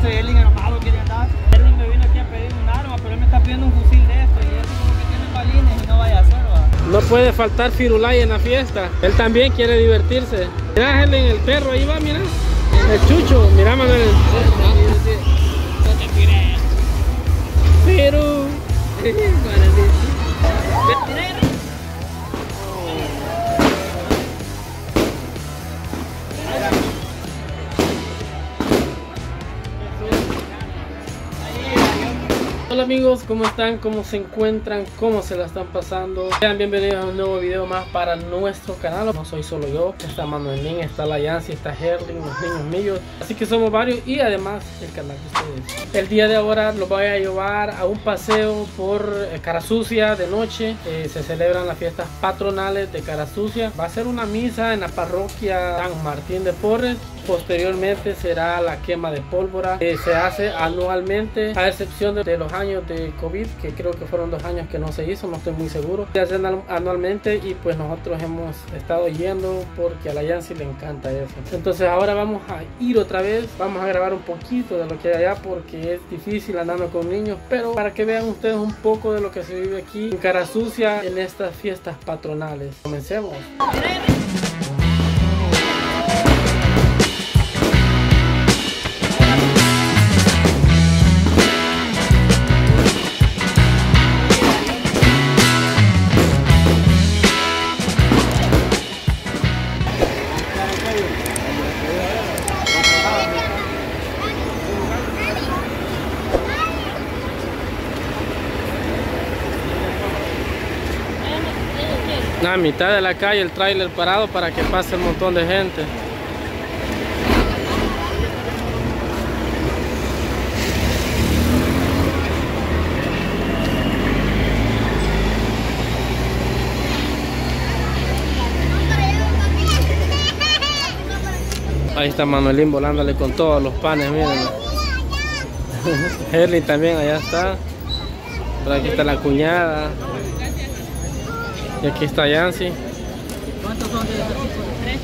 este Erling enojado quiere andar. Erling me vino aquí a pedir un arma, pero él me está pidiendo un fusil de esto y eso como que tiene balines y no vaya a hacer, va. No puede faltar Firulay en la fiesta. Él también quiere divertirse. Mira, Erling, el perro ahí va, mira. El Chucho, mira, Manuel. Pero. Hola amigos, ¿cómo están? ¿Cómo se encuentran? ¿Cómo se la están pasando? Sean bienvenidos a un nuevo video más para nuestro canal. No soy solo yo, está Manuelín, está la Yancy, está Erling, los niños míos. Así que somos varios y además el canal de ustedes. El día de ahora los voy a llevar a un paseo por Carasucia de noche. Se celebran las fiestas patronales de Carasucia. Va a ser una misa en la parroquia San Martín de Porres. Posteriormente será la quema de pólvora. Se hace anualmente, a excepción de los años de COVID, que creo que fueron 2 años que no se hizo, no estoy muy seguro. Se hacen anualmente y pues nosotros hemos estado yendo porque a la Yancy le encanta eso. Entonces ahora vamos a ir otra vez, vamos a grabar un poquito de lo que hay allá porque es difícil andando con niños, pero para que vean ustedes un poco de lo que se vive aquí en Carasucia en estas fiestas patronales. Comencemos. A mitad de la calle el tráiler parado para que pase un montón de gente. Ahí está Manuelín volándole con todos los panes, miren. Erling también allá está. Por aquí está la cuñada. Y aquí está Yancy. ¿Cuántos son de esos? 3.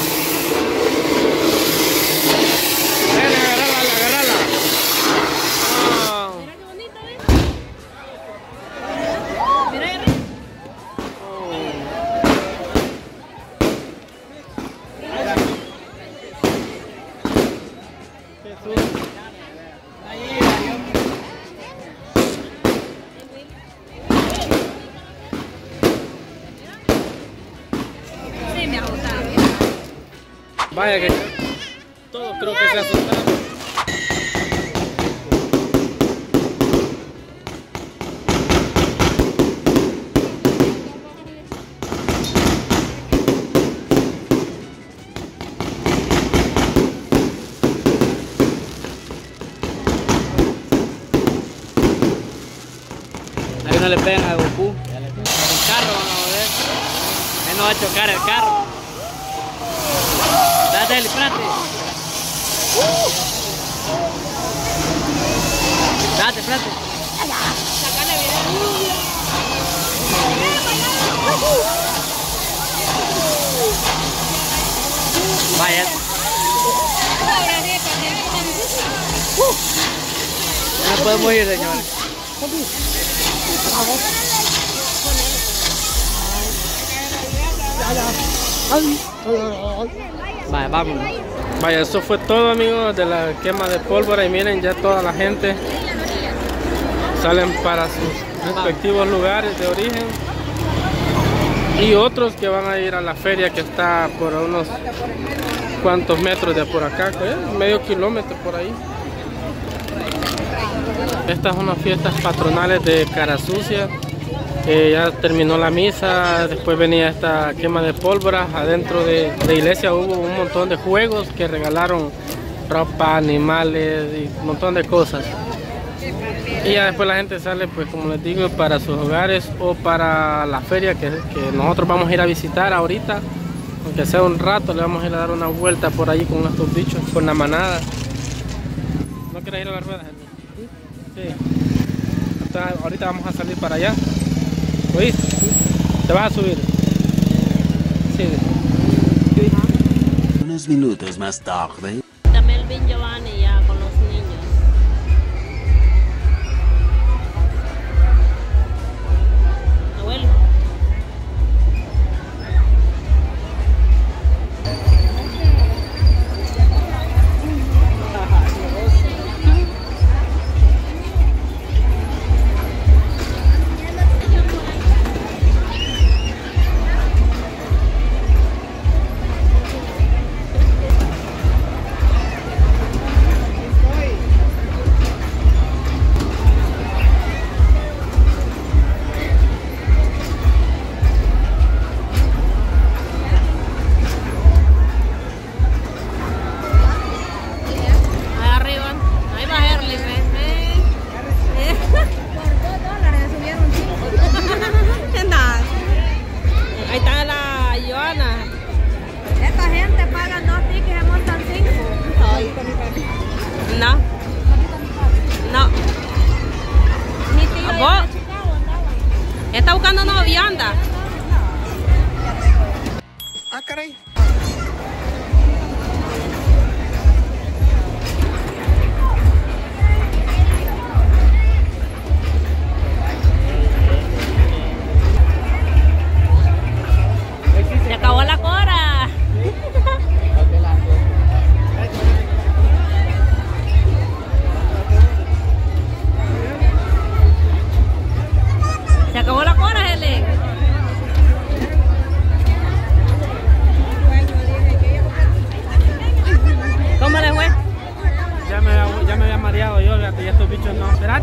Agárrala. Oh. Mira qué bonito, ¿ves? Mira, Erling. Vaya que todos creo que se asustaron. Ahí no le pegan a Goku. El carro van a ver. Ahí no va a chocar el carro. Date, espérate. Date, espérate. Sacale video. Vaya. No podemos ir, señores. Vaya, vamos. Vaya, eso fue todo amigos de la quema de pólvora y miren ya toda la gente salen para sus respectivos lugares de origen y otros que van a ir a la feria que está por unos cuantos metros de por acá, medio kilómetro por ahí. Estas son las fiestas patronales de Carasucia. Ya terminó la misa, después venía esta quema de pólvora. Adentro de la iglesia hubo un montón de juegos que regalaron ropa, animales y un montón de cosas. Y ya después la gente sale, pues como les digo, para sus hogares o para la feria que nosotros vamos a ir a visitar ahorita. Aunque sea un rato, le vamos a ir a dar una vuelta por ahí con estos bichos, con la manada. ¿No quieres ir a las ruedas? Sí. Entonces, ahorita vamos a salir para allá. ¿Oíste? ¿Te vas a subir? Sí. Unos minutos más tarde. Melvin Giovanni ya con los niños.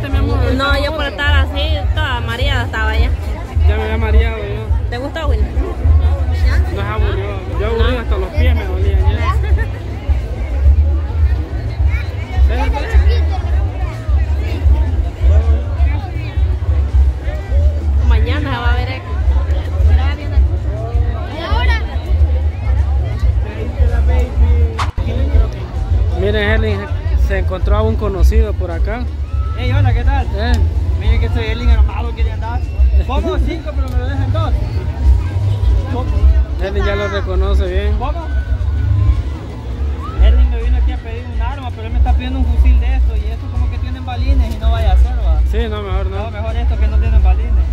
bañaste, mi amor? No, yo por estar así, toda mareada estaba ya. Ya me había mareado yo. ¿Te gustó, Will? No es aburrido. Yo aburrido hasta los pies me dolían ya. Mañana se va a ver eco. Miren, Erling se encontró a un conocido por acá. Hey, hola, ¿qué tal? Miren que soy Erling, hermano, quería andar. Pongo 5, pero me lo dejan 2. Erling ya lo reconoce bien. ¿Cómo? Erling me vino aquí a pedir un arma, pero él me está pidiendo un fusil de esto. Y esto como que tienen balines y no vaya a ser, va. Sí, no, mejor no. No, mejor esto que no tienen balines.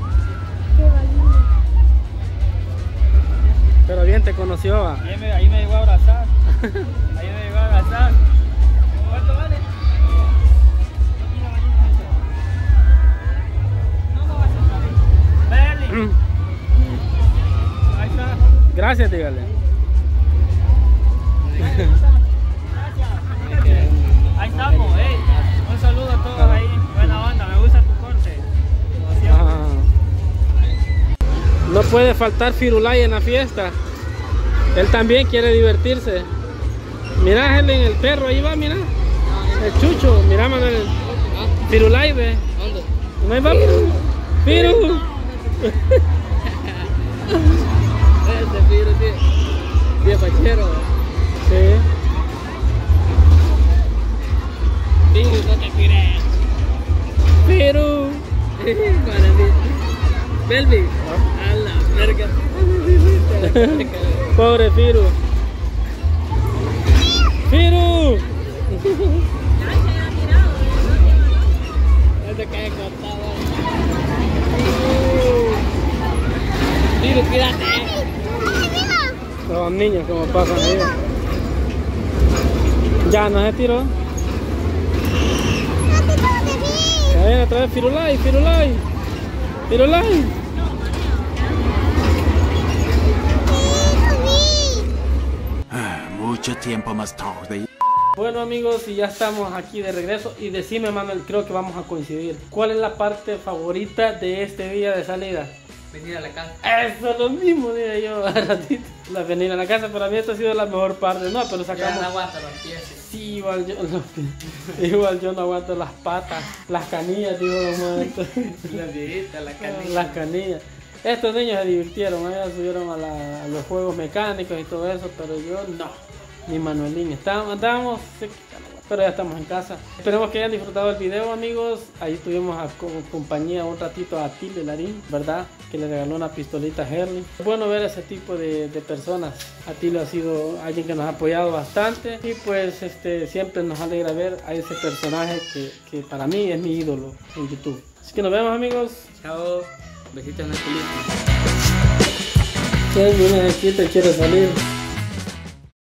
Pero bien te conoció, va. Ahí me llegó a abrazar. Ahí me llegó a abrazar. ¿Cuánto vale? No va a ser. Erling. Ahí está. Gracias, dígale. Ahí estamos, un saludo a todos ahí, buena onda, me gusta tu corte. Ah. No puede faltar Firulai en la fiesta. Él también quiere divertirse. Mira, Helen, el perro ahí va, mira. El chucho, mira, Manuel. Firulai, ve. ¿Dónde? No ahí va. Firu. Este Firu, tío pachero. Sí. Firu, no te tires. Firu. Belvi. A la verga. Pobre Firu. Firu. Este que he cortado. Firu, cuídate. Los niños como pasan ahí. Ya no se tiró. Ya viene otra vez Firulai, Firulai. Firulai. Mucho tiempo más tarde. Bueno, amigos, y ya estamos aquí de regreso. Y decime, Manuel, creo que vamos a coincidir. ¿Cuál es la parte favorita de este día de salida? Venir a la casa. Eso es lo mismo, diría yo, a ratito. La venir a la casa, para mí esta ha sido la mejor parte. No, pero Ya sacamos... no aguanta los pies. Sí, igual yo no aguanto las patas, las canillas, digo, La viejita, la canilla. las canillas. Estos niños se divirtieron, ellos subieron a los juegos mecánicos y todo eso, pero yo no, ni Manuelín. Andábamos, pero ya estamos en casa. Esperemos que hayan disfrutado el video, amigos. Ahí tuvimos a compañía un ratito a Tilde Larín, ¿verdad? Que le regaló una pistolita a Herling. Es bueno ver ese tipo de personas. Tilde ha sido alguien que nos ha apoyado bastante. Y pues siempre nos alegra ver a ese personaje que para mí es mi ídolo en YouTube. Así que nos vemos, amigos. Chao. Besitos en el culito. ¿Quién viene aquí te quiere salir?